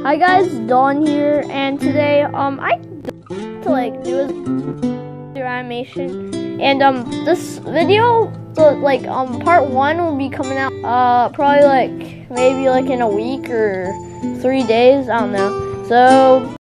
Hi guys, Dawn here, and today I to like do a animation, and this video, part 1 will be coming out probably maybe in a week or 3 days, I don't know. So